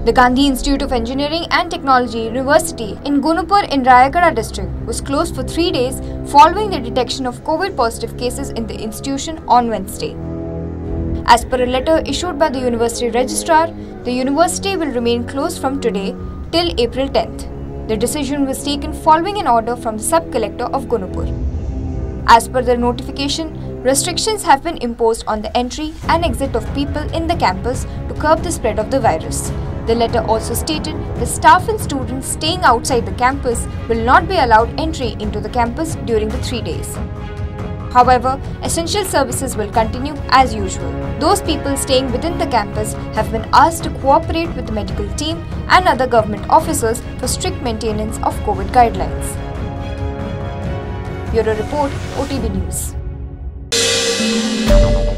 The Gandhi Institute of Engineering and Technology University in Gunupur in Rayagada district was closed for 3 days following the detection of COVID positive cases in the institution on Wednesday. As per a letter issued by the university registrar, the university will remain closed from today till April 10th. The decision was taken following an order from the sub-collector of Gunupur. As per the notification, restrictions have been imposed on the entry and exit of people in the campus to curb the spread of the virus. The letter also stated that staff and students staying outside the campus will not be allowed entry into the campus during the 3 days. However, essential services will continue as usual. Those people staying within the campus have been asked to cooperate with the medical team and other government officers for strict maintenance of COVID guidelines. Bureau Report, OTB News.